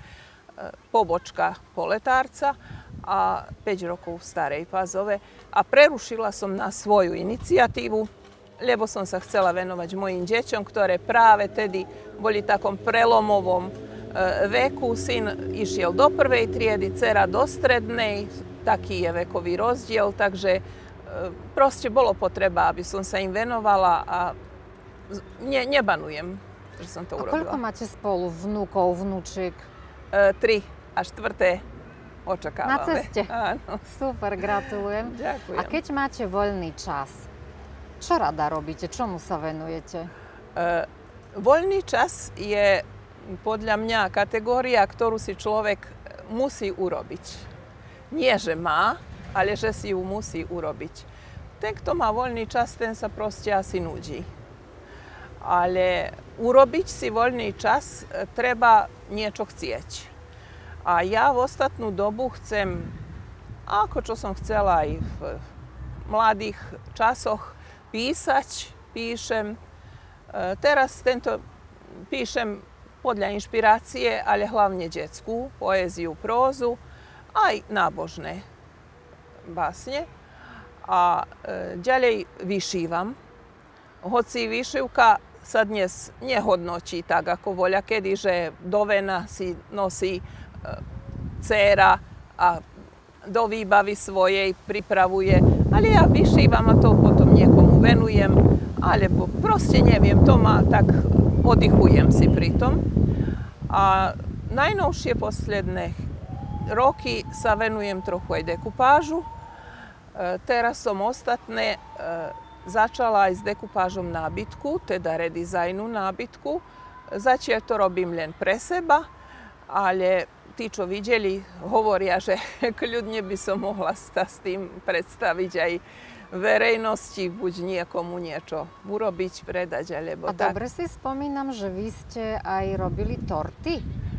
[SPEAKER 2] pobočka Poletárca a 5 rokov v Starej Pazove. A prerušila som na svoju iniciatívu, lebo som sa chcela venovať mojim deťom, ktoré práve tedy boli v takom prelomovom veku. Syn išiel do 1. triedy, dcera do strednej, taký je vekový rozdiel, takže proste bolo potreba, aby som sa im venovala a nebanujem, že som to urobila.
[SPEAKER 1] A koľko máte spolu vnúkov, vnúčiek?
[SPEAKER 2] 3 a 4. očakávame.
[SPEAKER 1] Na ceste?
[SPEAKER 2] Áno.
[SPEAKER 1] Super, gratulujem.
[SPEAKER 2] Ďakujem.
[SPEAKER 1] A keď máte voľný čas, čo rada robíte? Čomu sa venujete?
[SPEAKER 2] Voľný čas je podľa mňa kategória, ktorú si človek musí urobiť. Nie, že má, ale že si ju musí urobiť. Ten, kto má voľný čas, ten sa proste asi nudí. Ale urobiť si voľný čas treba niečo chcieť. A ja v ostatnú dobu chcem, ako čo som chcela aj v mladých časoch, píšem. Teraz píšem podľa inšpirácie, ale hlavne detskú, poéziu, prózu, aj nábožné básne. A ďalej vyšívam. Hoci výšivka sa dnes nehodnotí tak, ako voľakedy, že do vena si nosí dcéra a do výbavy svojej pripravuje. Ale ja vyšívam a to potom niekomu venujem, alebo proste neviem, to ma tak odihujem si pritom. A najnovšie posledné roky sa venujem trochu aj dekupážu. Teraz som ostatné začala aj s dekupážom nábytku, teda redizajnu nábytku. Zatiaľ to robím len pre seba, ale tí, čo videli, hovoria, že kľudne by som mohla sa s tým predstaviť aj verejnosti, buď niekomu niečo urobiť, predať, alebo
[SPEAKER 1] tak. A dobre si spomínam, že vy ste aj robili torty?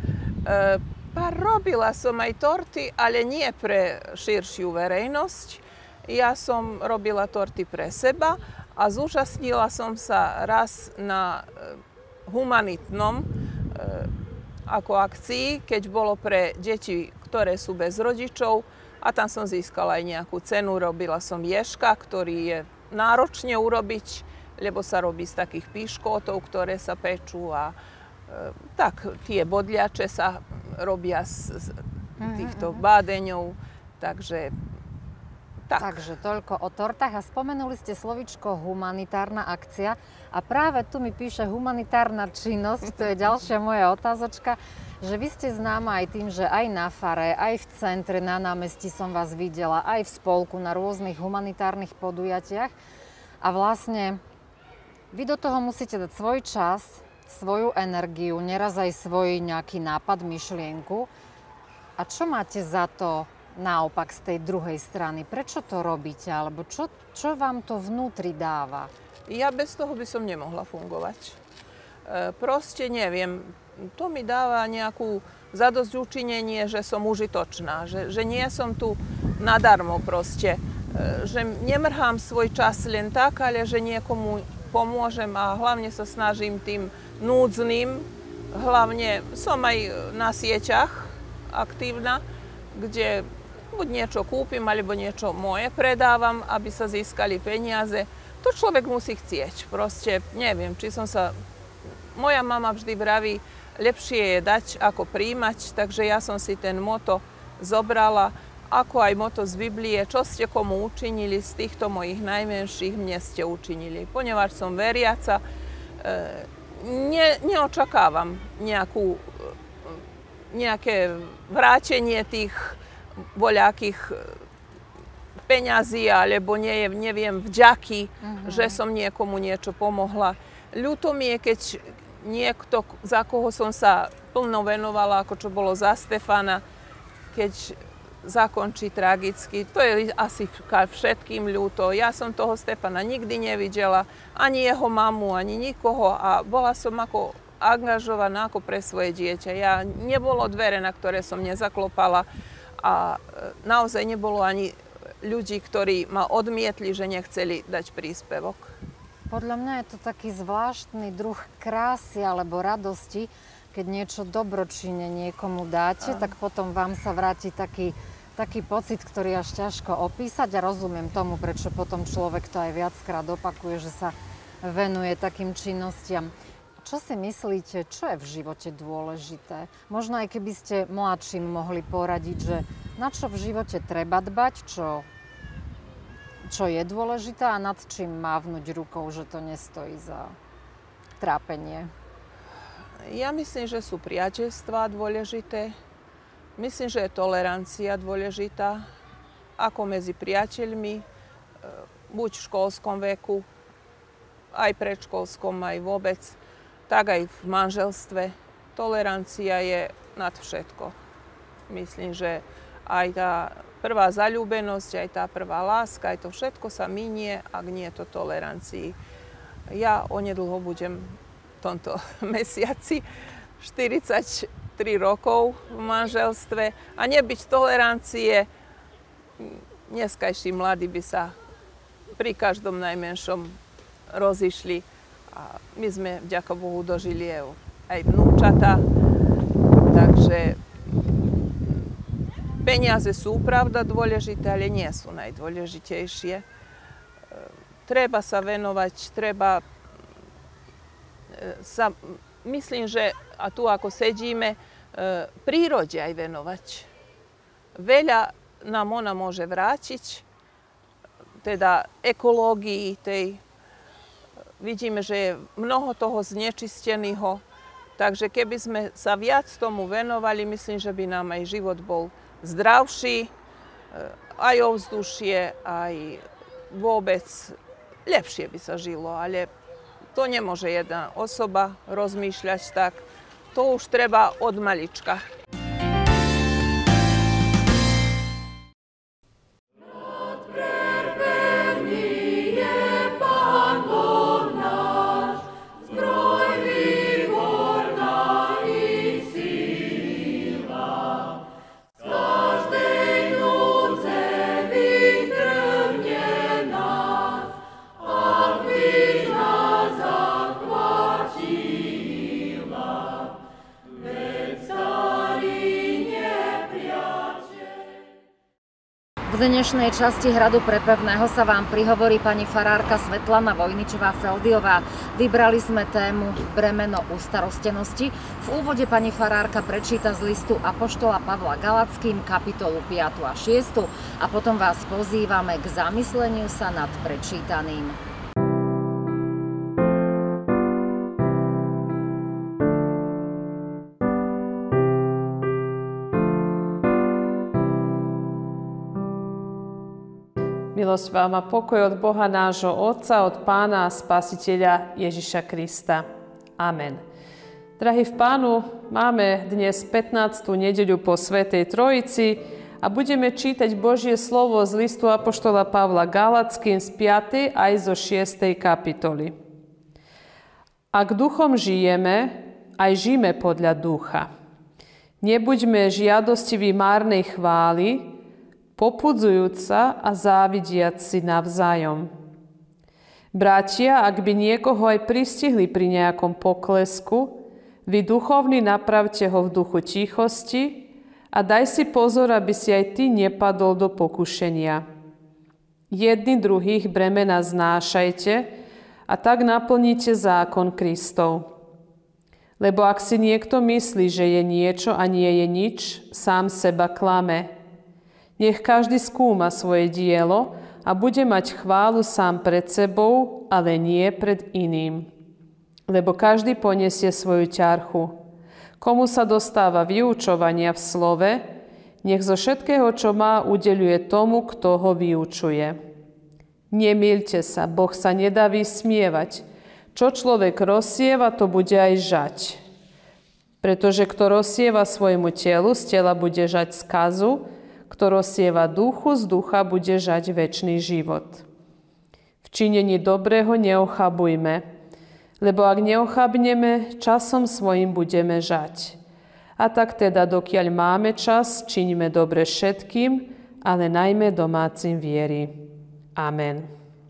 [SPEAKER 2] Robila som aj torty, ale nie pre širšiu verejnosť. Ja som robila torty pre seba a zúčastnila som sa raz na humanitnom ako akcii, keď bolo pre deti, ktoré sú bez rodičov, a tam som získala aj nejakú cenu. Robila som ježka, ktorý je náročne urobiť, lebo sa robí z takých píškotov, ktoré sa pečú, a tak tie bodľače sa robia z týchto bádeňov, takže tak.
[SPEAKER 1] Takže toľko o tortách. A spomenuli ste slovičko humanitárna akcia a práve tu mi píše humanitárna činnosť, to je ďalšia moja otázočka, že vy ste známa aj tým, že aj na fare, aj v centre, na námestí som vás videla, aj v spolku, na rôznych humanitárnych podujatiach. A vlastne vy do toho musíte dať svoj čas, svoju energiu, neraz aj svoj nejaký nápad, myšlienku. A čo máte za to naopak z tej druhej strany? Prečo to robíte? Alebo čo vám to vnútri dáva?
[SPEAKER 2] Ja bez toho by som nemohla fungovať. Proste neviem. To mi dáva nejakú zadosťučinenie, že som užitočná, že nie som tu nadarmo proste. Že nemrhám svoj čas len tak, ale že niekomu pomôžem a hlavne sa snažím tým núdznym. Hlavne som aj na sieťach aktívna, kde buď niečo kúpim, alebo niečo moje predávam, aby sa získali peniaze. To človek musí chcieť. Proste neviem, či som sa... Moja mama vždy vraví, lepšie je dať ako príjmať, takže ja som si ten moto zobrala, ako aj moto z Biblie, čo ste komu učinili, z týchto mojich najmenších mne ste učinili. Ponieważ som veriaca, neočakávam nejaké vrátenie tých voľakých peňazí, alebo neviem, vďaky, že som niekomu niečo pomohla. Ľúto mi je, keď niekto, za koho som sa plno venovala, ako čo bolo za Stefana, keď zakončí tragicky. To je asi všetkým ľúto. Ja som toho Stefana nikdy nevidela, ani jeho mamu, ani nikoho, a bola som ako angažovaná ako pre svoje dieťa. Nebolo dvere, na ktoré som nezaklopala, a naozaj nebolo ani ľudí, ktorí ma odmietli, že nechceli dať príspevok.
[SPEAKER 1] Podľa mňa je to taký zvláštny druh krásy alebo radosti, keď niečo dobročinne niekomu dáte, tak potom vám sa vráti taký pocit, ktorý až ťažko opísať, a rozumiem tomu, prečo potom človek to aj viackrát opakuje, že sa venuje takým činnostiam. Čo si myslíte, čo je v živote dôležité? Možno aj keby ste mladším mohli poradiť, že na čo v živote treba dbať, čo je dôležité a nad čím mávnuť rukou, že to nestojí za trápenie?
[SPEAKER 2] Ja myslím, že sú priateľstvá dôležité. Myslím, že je tolerancia dôležitá, ako medzi priateľmi, buď v školskom veku, aj predškolskom, aj vôbec, tak aj v manželstve. Tolerancia je nad všetko. Myslím, že aj tá prvá zaľúbenosť, aj tá prvá láska, aj to všetko sa minie, ak nie je to tolerancii. Ja onedlho budem v tomto mesiaci 43 rokov v manželstve, a nebyť tolerancie, dneskajší mladí by sa pri každom najmenšom rozišli. A my sme, vďaka Bohu, dožili aj vnúčata, takže peniaze sú pravda dôležité, ale nie sú najdôležitejšie. Treba sa venovať, myslím, že a tu ako sedíme, prírode aj venovať. Veľa nám ona môže vrátiť, teda ekológii tej. vidíme, že je mnoho toho znečisteného. Takže keby sme sa viac tomu venovali, myslím, že by nám aj život bol zdravší, aj ovzdušie, aj vôbec lepšie by sa žilo. Ale to nemôže jedna osoba rozmýšľať tak. To už treba od malička.
[SPEAKER 1] V dnešnej časti Hradu prepevného sa vám prihovorí pani farárka Svetlana Vojničová-Feldiová. Vybrali sme tému bremeno ustarostenosti. V úvode pani farárka prečíta z listu apoštola Pavla Galackým kapitolu 5. a 6. a potom vás pozývame k zamysleniu sa nad prečítaným.
[SPEAKER 11] Milosť vám a pokoj od Boha nášho Otca, od Pána a Spasiteľa Ježiša Krista. Amen. Drahí v Pánu, máme dnes 15. nedeľu po Svätej Trojici a budeme čítať Božie slovo z listu apoštola Pavla Galackým z 5. aj zo 6. kapitoly. Ak duchom žijeme, aj žijeme podľa ducha. Nebuďme žiadostiví márnej chvály, popudzujúca a závidiac si navzájom. Bratia, ak by niekoho aj pristihli pri nejakom poklesku, vy duchovní napravte ho v duchu tichosti a daj si pozor, aby si aj ty nepadol do pokušenia. Jedni druhých bremena znášajte a tak naplníte zákon Kristov. Lebo ak si niekto myslí, že je niečo a nie je nič, sám seba klame. Nech každý skúma svoje dielo a bude mať chválu sám pred sebou, ale nie pred iným. Lebo každý poniesie svoju ťarchu. Komu sa dostáva vyučovania v slove, nech zo všetkého, čo má, udeľuje tomu, kto ho vyučuje. Nemýľte sa, Boh sa nedá vysmievať. Čo človek rozsieva, to bude aj žať. Pretože kto rozsieva svojmu telu, z tela bude žať skazu, kto rozsieva duchu, z ducha bude žať večný život. V činení dobrého neochabujme, lebo ak neochabneme, časom svojim budeme žať. A tak teda, dokiaľ máme čas, činíme dobre všetkým, ale najmä domácim viery. Amen.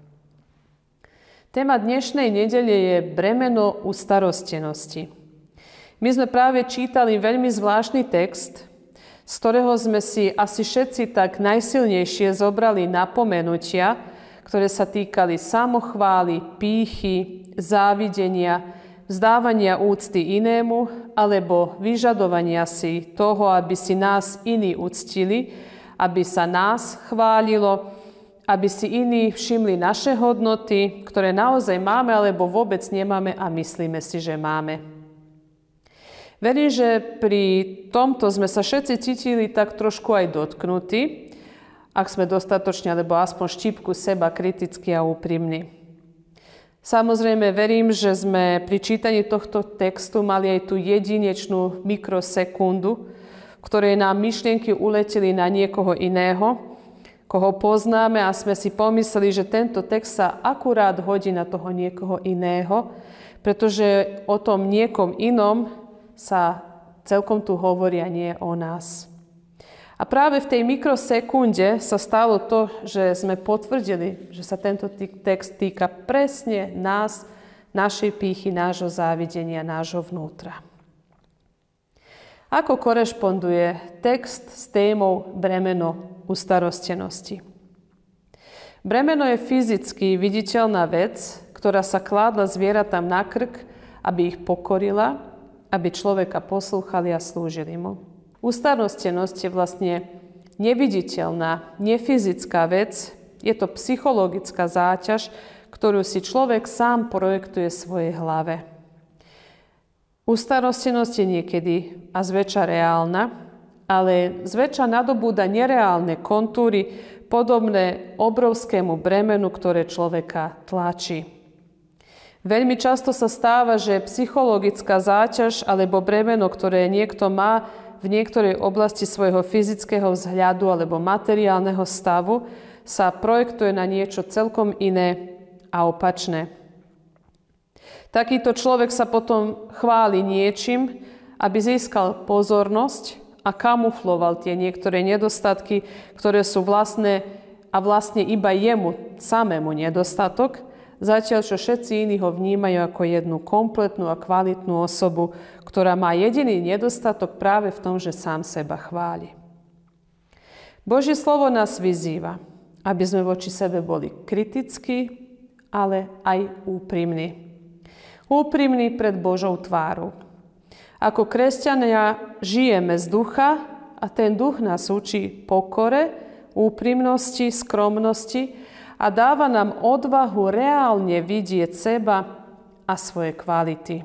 [SPEAKER 11] Téma dnešnej nedele je bremeno ustarostenosti. My sme práve čítali veľmi zvláštny text, z ktorého sme si asi všetci tak najsilnejšie zobrali napomenutia, ktoré sa týkali samochvály, pýchy, závidenia, vzdávania úcty inému alebo vyžadovania si toho, aby si nás iní uctili, aby sa nás chválilo, aby si iní všimli naše hodnoty, ktoré naozaj máme alebo vôbec nemáme a myslíme si, že máme. Verím, že pri tomto sme sa všetci cítili tak trošku aj dotknutí, ak sme dostatočne, alebo aspoň štípku seba kriticky a úprimní. Samozrejme, verím, že sme pri čítaní tohto textu mali aj tú jedinečnú mikrosekundu, v ktorej nám myšlienky uleteli na niekoho iného, koho poznáme a sme si pomysleli, že tento text sa akurát hodí na toho niekoho iného, pretože o tom niekom inom sa celkom tu hovorí a nie o nás. A práve v tej mikrosekunde sa stalo to, že sme potvrdili, že sa tento text týka presne nás, našej pýchy, nášho závidenia, nášho vnútra. Ako korešponduje text s témou bremeno ustarostenosti? Bremeno je fyzicky viditeľná vec, ktorá sa kládla zvieratám na krk, aby ich pokorila, aby človeka poslúchali a slúžili mu. Ustarostenosť je vlastne neviditeľná, nefyzická vec. Je to psychologická záťaž, ktorú si človek sám projektuje v svojej hlave. Ústarostenosť je niekedy a zväčša reálna, ale zväčša nadobúda nereálne kontúry, podobné obrovskému bremenu, ktoré človeka tlačí. Veľmi často sa stáva, že psychologická záťaž alebo bremeno, ktoré niekto má v niektorej oblasti svojho fyzického vzhľadu alebo materiálneho stavu, sa projektuje na niečo celkom iné a opačné. Takýto človek sa potom chváli niečím, aby získal pozornosť a kamufloval tie niektoré nedostatky, ktoré sú vlastne iba jemu samému nedostatok, zatiaľ čo všetci iní ho vnímajú ako jednu kompletnú a kvalitnú osobu, ktorá má jediný nedostatok práve v tom, že sám seba chváli. Božie slovo nás vyzýva, aby sme voči sebe boli kritickí, ale aj úprimní. Úprimní pred Božou tvárou. Ako kresťania žijeme z ducha a ten duch nás učí pokore, úprimnosti, skromnosti a dáva nám odvahu reálne vidieť seba a svoje kvality.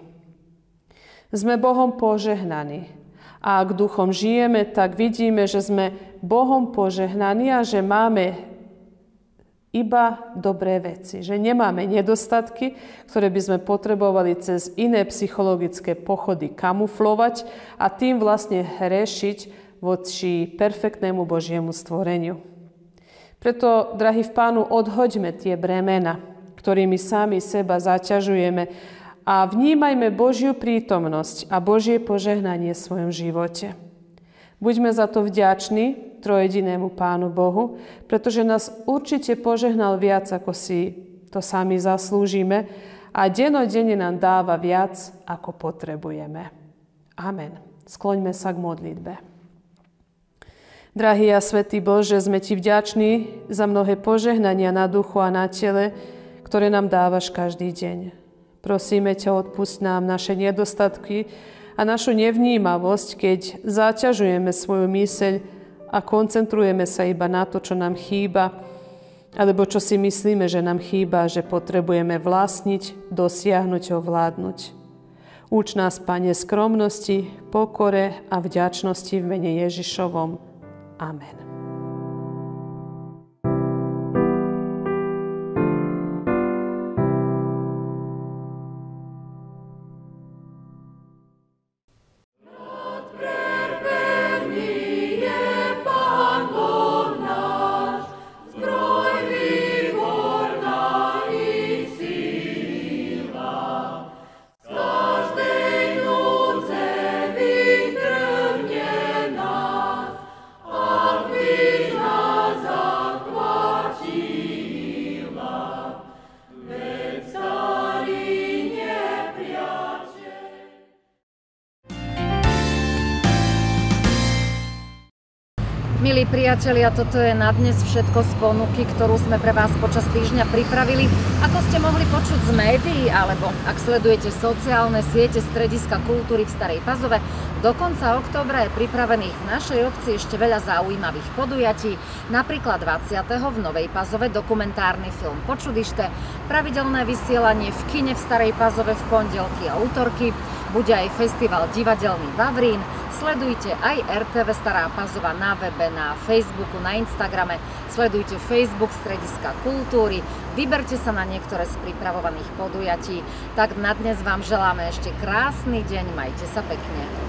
[SPEAKER 11] Sme Bohom požehnaní a ak duchom žijeme, tak vidíme, že sme Bohom požehnaní a že máme iba dobré veci, že nemáme nedostatky, ktoré by sme potrebovali cez iné psychologické pochody kamuflovať a tým vlastne hrešiť voči perfektnému Božiemu stvoreniu. Preto, drahí v Pánu, odhoďme tie bremena, ktorými sami seba zaťažujeme a vnímajme Božiu prítomnosť a Božie požehnanie v svojom živote. Buďme za to vďační trojedinému Pánu Bohu, pretože nás určite požehnal viac, ako si to sami zaslúžime a denodenne nám dáva viac, ako potrebujeme. Amen. Skloňme sa k modlitbe. Drahý a svätý Bože, sme Ti vďační za mnohé požehnania na duchu a na tele, ktoré nám dávaš každý deň. Prosíme ťa, odpusť nám naše nedostatky a našu nevnímavosť, keď zaťažujeme svoju myseľ a koncentrujeme sa iba na to, čo nám chýba, alebo čo si myslíme, že nám chýba, že potrebujeme vlastniť, dosiahnuť, ovládnuť. Uč nás, Pane, skromnosti, pokore a vďačnosti v mene Ježišovom. Amen.
[SPEAKER 1] Milí priatelia, toto je na dnes všetko z ponuky, ktorú sme pre vás počas týždňa pripravili. Ako ste mohli počuť z médií, alebo ak sledujete sociálne siete Strediska kultúry v Starej Pazove, do konca októbra je pripravených v našej obci ešte veľa zaujímavých podujatí. Napríklad 20. v Novej Pazove dokumentárny film Počudište, pravidelné vysielanie v kine v Starej Pazove v pondelky a útorky, bude aj festival divadelný Vavrín. Sledujte aj RTV Stará Pazova na webe, na Facebooku, na Instagrame. Sledujte Facebook Strediska kultúry. Vyberte sa na niektoré z pripravovaných podujatí. Tak na dnes vám želáme ešte krásny deň. Majte sa pekne.